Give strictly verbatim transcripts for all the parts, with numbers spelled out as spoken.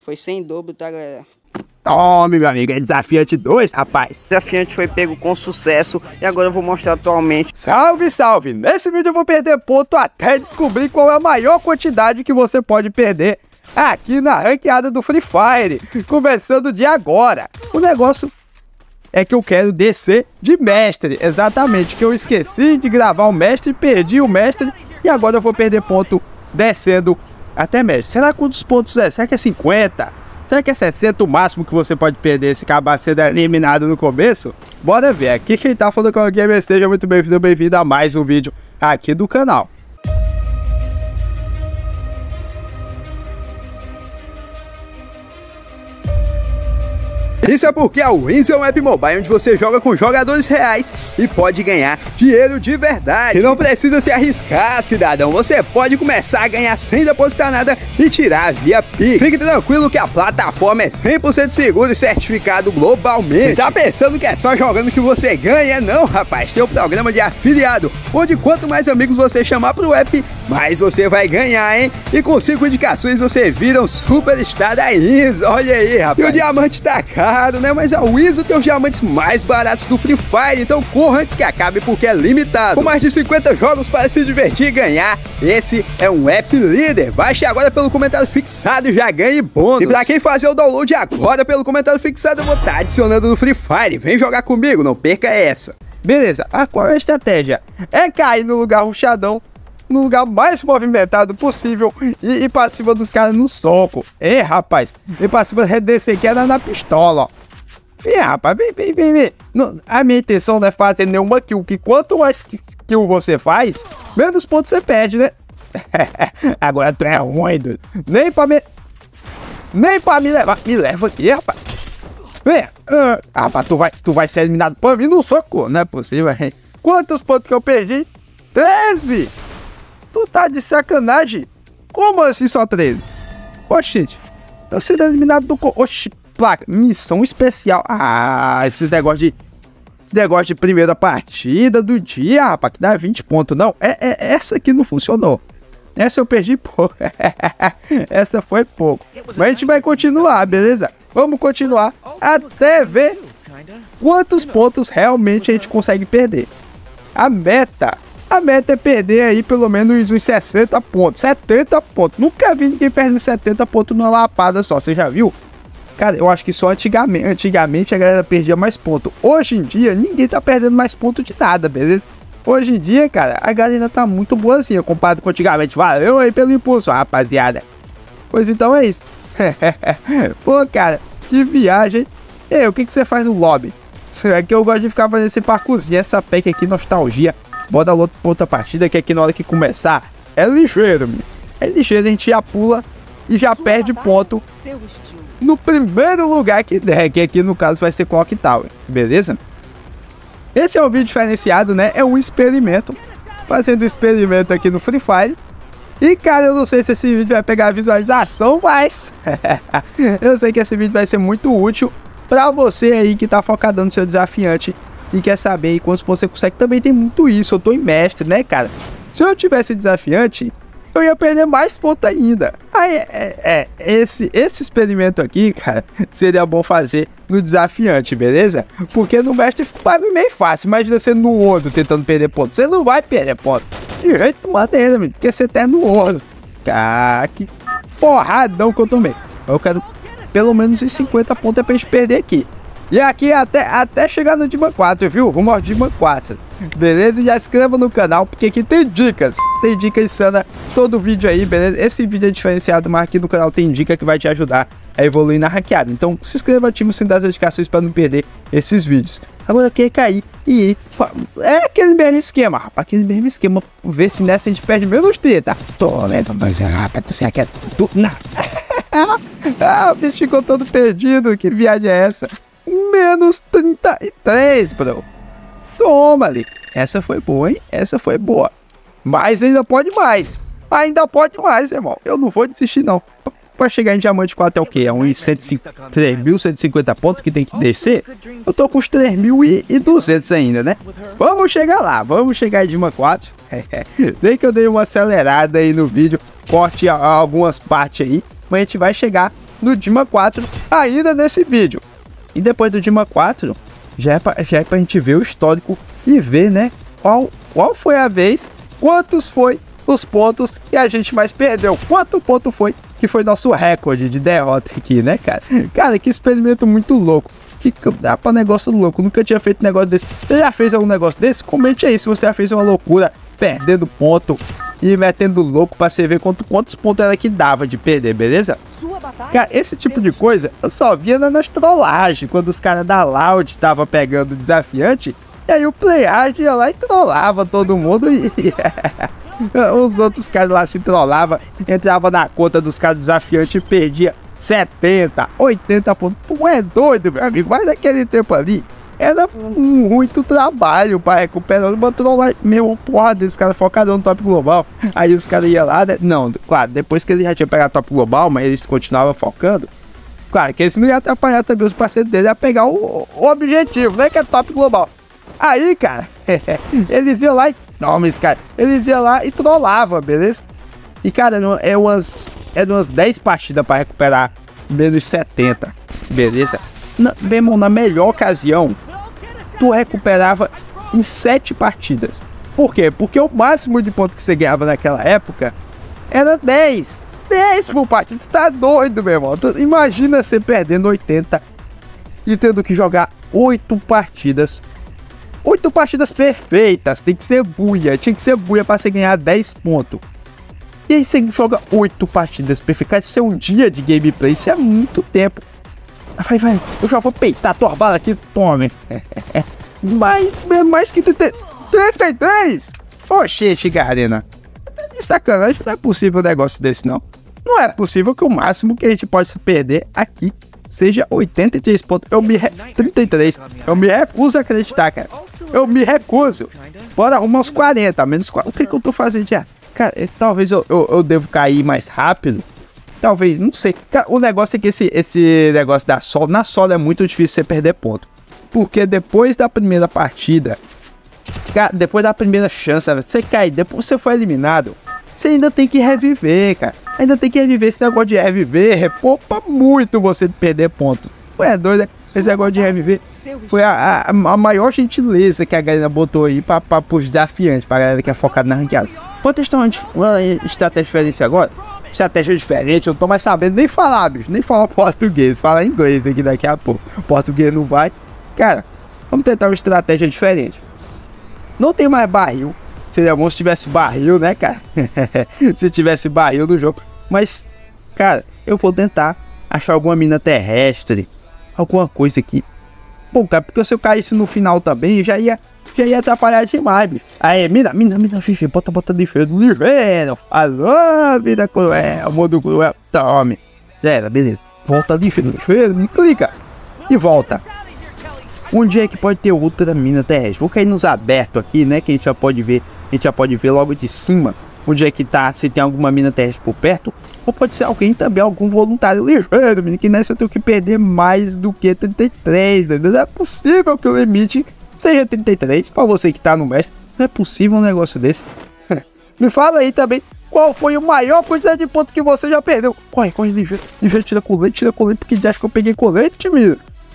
Foi sem dobro, tá, galera? Tome, meu amigo, é desafiante dois, rapaz. O desafiante foi pego com sucesso e agora eu vou mostrar atualmente. Salve, salve! Nesse vídeo eu vou perder ponto até descobrir qual é a maior quantidade que você pode perder aqui na ranqueada do Free Fire, começando de agora. O negócio é que eu quero descer de mestre, exatamente, que eu esqueci de gravar o mestre, perdi o mestre e agora eu vou perder ponto descendo até mestre. Será quantos pontos é? Será que é cinquenta? Será que é sessenta o máximo que você pode perder se acabar sendo eliminado no começo? Bora ver. Aqui quem tá falando com o Gamer, seja muito bem-vindo, bem-vindo a mais um vídeo aqui do canal. Isso é porque a Wins é um app mobile onde você joga com jogadores reais e pode ganhar dinheiro de verdade. E não precisa se arriscar, cidadão. Você pode começar a ganhar sem depositar nada e tirar via Pix. Fique tranquilo que a plataforma é cem por cento segura e certificado globalmente. Tá pensando que é só jogando que você ganha? Não, rapaz. Tem um programa de afiliado, onde quanto mais amigos você chamar pro app, mais você vai ganhar, hein? E com cinco indicações você vira um superstar da Wins. Olha aí, rapaz. E o diamante tá caro, né? Mas a Wins tem os diamantes mais baratos do Free Fire, então corra antes que acabe porque é limitado. Com mais de cinquenta jogos para se divertir e ganhar, esse é um app líder. Baixe agora pelo comentário fixado e já ganhe bônus. E pra quem fazer o download agora pelo comentário fixado, eu vou estar adicionando no Free Fire. Vem jogar comigo, não perca essa. Beleza, a qual é a estratégia? É cair no lugar rushadão, no lugar mais movimentado possível e ir pra cima dos caras no soco. É, rapaz, ir pra cima descer queda na pistola, ó. Vem, rapaz, vem, vem, vem, vem. Não, a minha intenção não é fazer nenhuma kill, que quanto mais kill você faz, menos pontos você perde, né? Agora tu é ruim, doido. Nem pra me... Nem pra me levar. Me leva aqui, rapaz. Vem. Uh, rapaz, tu vai, tu vai ser eliminado pra mim no soco. Não é possível, hein? Quantos pontos que eu perdi? treze! Tu tá de sacanagem? Como assim só treze? Oxi, tô sendo eliminado do... Oxi, placa, missão especial. Ah, esses negócios de... Negócio de primeira partida do dia, rapaz, que dá vinte pontos. Não, é, é, essa aqui não funcionou. Essa eu perdi pouco. Essa foi pouco. Mas a gente vai continuar, beleza? Vamos continuar até ver quantos pontos realmente a gente consegue perder. A meta... A meta é perder aí pelo menos uns sessenta pontos, setenta pontos. Nunca vi ninguém perdendo setenta pontos numa lapada só, você já viu? Cara, eu acho que só antigamente, antigamente a galera perdia mais pontos. Hoje em dia, ninguém tá perdendo mais pontos de nada, beleza? Hoje em dia, cara, a galera tá muito boazinha comparado com antigamente. Valeu aí pelo impulso, rapaziada. Pois então é isso. Pô, cara, que viagem. E aí, o que, que você faz no lobby? É que eu gosto de ficar fazendo esse parkourzinho, essa pack aqui, nostalgia. Bora outra, outra partida que aqui na hora que começar é ligeiro, meu. É ligeiro, a gente já pula e já perde ponto no primeiro lugar que der, que aqui no caso vai ser Clock Tower, beleza? Esse é um vídeo diferenciado, né? É um experimento, fazendo um experimento aqui no Free Fire. E cara, eu não sei se esse vídeo vai pegar visualização, mas eu sei que esse vídeo vai ser muito útil pra você aí que tá focado no seu desafiante e quer saber aí quantos pontos você consegue. Também tem muito isso, eu tô em mestre, né, cara? Se eu tivesse desafiante, eu ia perder mais pontos ainda. Aí, é, é, esse, esse experimento aqui, cara, seria bom fazer no desafiante, beleza? Porque no mestre vai meio fácil. Imagina você no ouro tentando perder pontos. Você não vai perder pontos. De jeito maneira, porque você tá no ouro. Cara, que porradão que eu tomei. Eu quero pelo menos uns cinquenta pontos pra gente perder aqui. E aqui até, até chegar no Dima quatro, viu? Rumo ao Dima quatro. Beleza? E já se inscreva no canal, porque aqui tem dicas. Tem dicas insana todo vídeo aí, beleza? Esse vídeo é diferenciado, mas aqui no canal tem dica que vai te ajudar a evoluir na ranqueada. Então se inscreva, ativa o sininho das notificações para não perder esses vídeos. Agora eu quero cair e ir. É aquele mesmo esquema, rapaz. Aquele mesmo esquema. Ver se nessa a gente perde menos trinta. Tô lento, mas rapaz, tu sei que é tu. Não. Ah, o bicho ficou todo perdido. Que viagem é essa? Menos trinta e três, bro. Toma ali. Essa foi boa, hein? Essa foi boa. Mas ainda pode mais. Ainda pode mais, meu irmão. Eu não vou desistir, não. Pra chegar em diamante quatro é o quê? É uns três mil cento e cinquenta pontos que tem que descer. Eu tô com os três mil e duzentos ainda, né? Vamos chegar lá. Vamos chegar em Dima quatro. Nem que eu dei uma acelerada aí no vídeo. Corte algumas partes aí. Mas a gente vai chegar no Dima quatro ainda nesse vídeo. E depois do Dima quatro, já é, pra, já é pra gente ver o histórico e ver, né, qual, qual foi a vez, quantos foi os pontos que a gente mais perdeu. Quanto ponto foi que foi nosso recorde de derrota aqui, né, cara? Cara, que experimento muito louco. Que dá pra negócio louco. Nunca tinha feito negócio desse. Você já fez algum negócio desse? Comente aí se você já fez uma loucura, perdendo ponto e metendo louco pra você ver quanto, quantos pontos era que dava de perder, beleza? Cara, esse tipo de coisa eu só via nas trollagens, quando os caras da Loud estavam pegando o desafiante, e aí o playage ia lá e trollava todo mundo e os outros caras lá se trollavam, entrava na conta dos caras desafiantes e perdia setenta, oitenta pontos. Tu é doido, meu amigo, mas naquele tempo ali era muito trabalho para recuperar uma trollagem. Meu, porra, os caras focaram no top global. Aí os caras iam lá, né? Não, claro, depois que ele já tinha pegado top global, mas eles continuavam focando. Claro que eles não iam atrapalhar também os parceiros dele a pegar o, o objetivo, né? Que é top global. Aí, cara, eles iam lá e... Não, mas, cara, eles iam lá e trollavam, beleza? E, cara, não, é umas... É umas dez partidas para recuperar menos setenta, beleza? Na, meu irmão, na melhor ocasião, tu recuperava em sete partidas. Por quê? Porque o máximo de pontos que você ganhava naquela época era dez. dez por partida. Tu tá doido, meu irmão. Tu, imagina você perdendo oitenta e tendo que jogar oito partidas. oito partidas perfeitas. Tem que ser buia. Tinha que ser buia para você ganhar dez pontos. E aí você joga oito partidas perfeitas. Isso é um dia de gameplay. Isso é muito tempo. Vai, vai, eu já vou peitar a tua bala aqui, tome. mais, mais que trinta e três. Oxente, Garena. De sacanagem, não é possível um negócio desse, não. Não é possível que o máximo que a gente possa perder aqui seja oitenta e três pontos. Eu me re... trinta e três. Eu me recuso a acreditar, cara. Eu me recuso. Bora arrumar uns quarenta, menos quarenta. O que que eu tô fazendo já? Cara, talvez eu, eu, eu devo cair mais rápido. Talvez, não sei. O negócio é que esse, esse negócio da solo, na solo é muito difícil você perder ponto. Porque depois da primeira partida, depois da primeira chance, você cai, depois você foi eliminado, você ainda tem que reviver, cara. Ainda tem que reviver. Esse negócio de reviver repoupa muito você de perder ponto. Ué, doido, né? Esse negócio de reviver foi a, a, a maior gentileza que a galera botou aí pra, pra, pros desafiantes, pra galera que é focada na ranqueada. Vou testar uma, uma estratégia diferente agora. Estratégia diferente, eu não tô mais sabendo nem falar, bicho, nem falar português, falar inglês aqui daqui a pouco. Português não vai. Cara, vamos tentar uma estratégia diferente. Não tem mais barril. Seria bom se tivesse barril, né, cara? Se tivesse barril no jogo. Mas, cara, eu vou tentar achar alguma mina terrestre, alguma coisa aqui. Bom, cara, porque se eu caísse no final também, já ia... Já ia atrapalhar demais, bicho. Aí, mina, mina, mina, xixi, bota, bota de feio, ligeiro. Alô, vida cruel, mundo cruel. Tome. Já era, beleza. Volta de feio, ligeiro, me clica. E volta. Onde é que pode ter outra mina terrestre? Vou cair nos abertos aqui, né? Que a gente já pode ver. A gente já pode ver logo de cima. Onde é que tá, se tem alguma mina terrestre por perto. Ou pode ser alguém também, algum voluntário ligeiro, menino. Que nessa eu tenho que perder mais do que trinta e três. Né? Não é possível que o limite seja trinta e três, pra você que tá no mestre. Não é possível um negócio desse. Me fala aí também, qual foi o maior quantidade de pontos que você já perdeu? Corre, corre, ligeiro, ligeiro, tira colete, tira colete, porque já acho que eu peguei colete, time.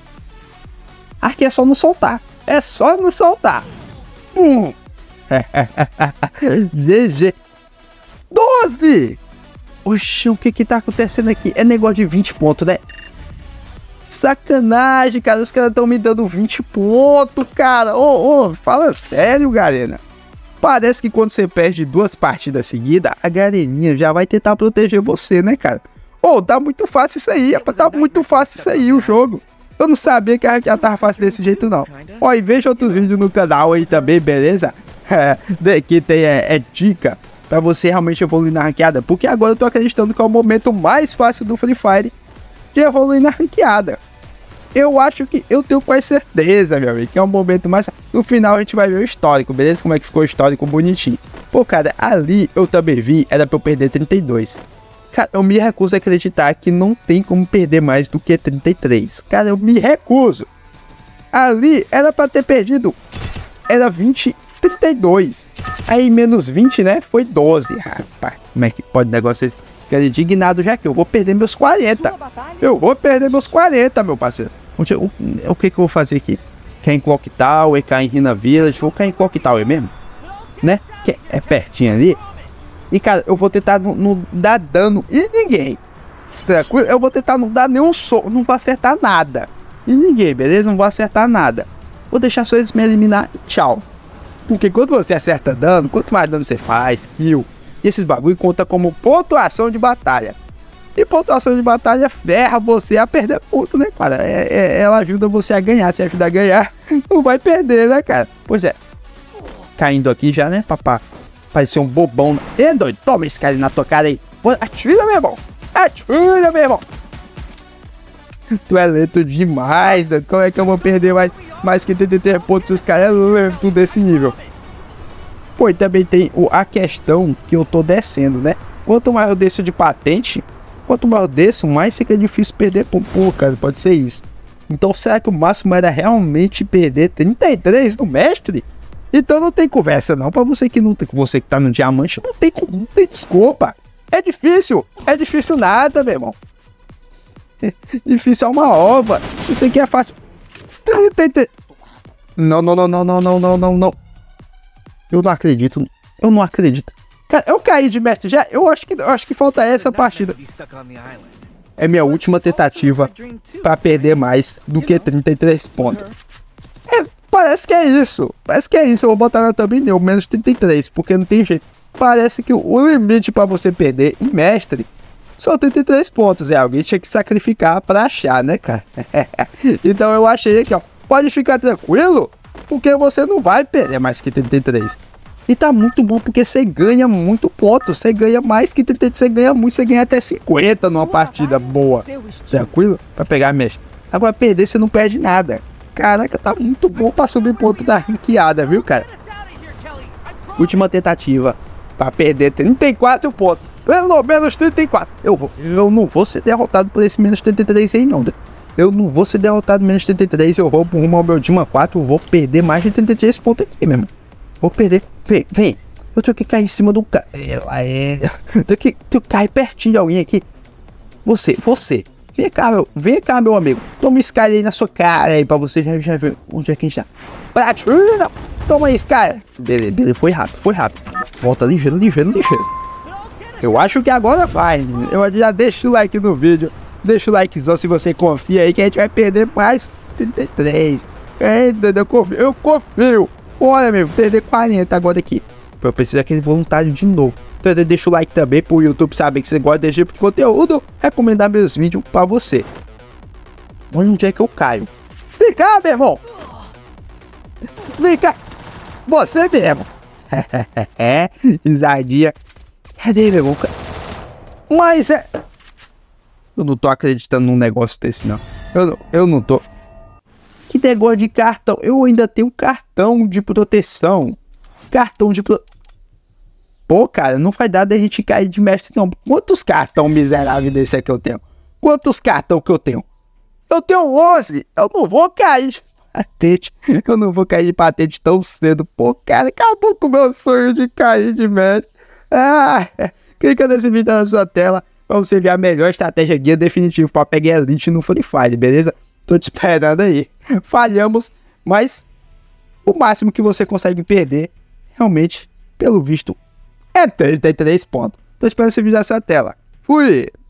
Aqui é só não soltar, é só não soltar. Pum. G G. doze. Oxe, o que que tá acontecendo aqui? É negócio de vinte pontos, né? Sacanagem, cara, os caras estão me dando vinte pontos, cara. Ô, ô, fala sério, Garena. Parece que quando você perde duas partidas seguidas, a Gareninha já vai tentar proteger você, né, cara? Ô, tá muito fácil isso aí, tá muito fácil isso aí, o jogo. Eu não sabia que já tava fácil desse jeito, não. Ó, e veja outros vídeos no canal aí também, beleza? É, que tem é, é dica pra você realmente evoluir na ranqueada, porque agora eu tô acreditando que é o momento mais fácil do Free Fire de evoluir na ranqueada. Eu acho que eu tenho quase certeza, meu amigo, que é um momento mais... No final a gente vai ver o histórico, beleza? Como é que ficou o histórico bonitinho. Pô, cara, ali eu também vi, era pra eu perder trinta e dois. Cara, eu me recuso a acreditar que não tem como perder mais do que trinta e três. Cara, eu me recuso. Ali era pra ter perdido... Era vinte, trinta e dois. Aí menos vinte, né? Foi doze. Rapaz, como é que pode negócio... ficando indignado já que eu vou perder meus quarenta. Eu vou perder meus quarenta, meu parceiro. O, o, o que que eu vou fazer aqui? Quer em Clock Tower, quer em Rina Village, vou cair em Clock Tower mesmo, né? Que é pertinho ali. E cara, eu vou tentar não, não dar dano em ninguém. Tranquilo? Eu vou tentar não dar nenhum soco, não vou acertar nada em ninguém, beleza? Não vou acertar nada. Vou deixar só eles me eliminar e tchau. Porque quando você acerta dano, quanto mais dano você faz, kill, e esses bagulho conta como pontuação de batalha. E pontuação de batalha ferra você a perder ponto, né, cara? É, é, ela ajuda você a ganhar. Se ajuda a ganhar, não vai perder, né, cara? Pois é. Caindo aqui já, né, papá? Parecia um bobão. E doido, toma esse cara na tua cara aí. Atira, meu irmão. Atira, meu irmão. Tu é lento demais, doido. Como é que eu vou perder mais, mais que trinta e três pontos se os caras é lento desse nível? Pô, e também tem o, a questão que eu tô descendo, né? Quanto mais eu desço de patente, quanto mais eu desço, mais fica difícil perder ponto. Pô, cara, pode ser isso. Então, será que o máximo era realmente perder trinta e três no mestre? Então não tem conversa não, pra você que não tem, você que tá no diamante, não tem, não tem desculpa. É difícil, é difícil nada, meu irmão. É difícil é uma ova, isso aqui é fácil. Não, não, não, não, não, não, não, não, não. Eu não acredito, eu não acredito. Cara, eu caí de mestre já, eu acho que, eu acho que falta essa partida. É minha última tentativa pra perder mais do que trinta e três pontos. É, parece que é isso, parece que é isso, eu vou botar na também deu menos trinta e três, porque não tem jeito. Parece que o limite pra você perder em mestre são trinta e três pontos, é, alguém tinha que sacrificar pra achar, né, cara? Então eu achei aqui, ó, pode ficar tranquilo, porque você não vai perder mais que trinta e três. E tá muito bom porque você ganha muito ponto, você ganha mais que trinta, você ganha muito, você ganha até cinquenta numa partida boa. Tranquilo? Pra pegar mestre. Agora perder você não perde nada. Caraca, tá muito bom pra subir ponto da ranqueada, viu, cara? Última tentativa pra perder trinta e quatro pontos. Pelo menos trinta e quatro. Eu, vou, eu não vou ser derrotado por esse menos trinta e três aí, não. Eu não vou ser derrotado menos trinta e três. Eu vou rumo ao meu Dima quatro. Eu vou perder mais de trinta e três pontos aqui, meu irmão. Vou perder. Vem, vem. Eu tenho que cair em cima do cara. Ela é. Eu tenho que, tenho que cair pertinho de alguém aqui. Você, você. Vem cá, meu. Vem cá, meu amigo. Toma um Sky aí na sua cara aí pra você já, já ver onde é que a gente tá. Pratina. Toma aí, Sky. Beleza, beleza. Foi rápido, foi rápido. Volta ligeiro, ligeiro, ligeiro. Eu acho que agora vai. Eu já deixo o like no vídeo. Deixa o likezão se você confia aí que a gente vai perder mais trinta e três. É, eu confio. Eu confio. Olha, meu, perder quarenta agora aqui. Eu preciso daquele voluntário de novo. Então deixa o like também pro YouTube saber que você gosta desse tipo de conteúdo. Recomendar meus vídeos pra você. Olha onde é que eu caio. Vem cá, meu irmão. Vem cá. Você mesmo. É, risadinha. Cadê, meu irmão? Mas é... Eu não tô acreditando num negócio desse, não. Eu não, eu não tô... Que negócio de cartão? Eu ainda tenho cartão de proteção. Cartão de pro... Pô, cara, não vai dar da gente cair de mestre, não. Quantos cartão miserável desse aqui eu tenho? Quantos cartão que eu tenho? Eu tenho onze. Eu não vou cair de patente. Eu não vou cair de patente tão cedo. Pô, cara, acabou com o meu sonho de cair de mestre. Ah, clica nesse vídeo na sua tela pra você ver a melhor estratégia guia definitiva pra pegar elite no Free Fire, beleza? Tô te esperando aí. Falhamos, mas o máximo que você consegue perder, realmente, pelo visto, é trinta e três pontos. Tô esperando esse vídeo na sua tela. Fui!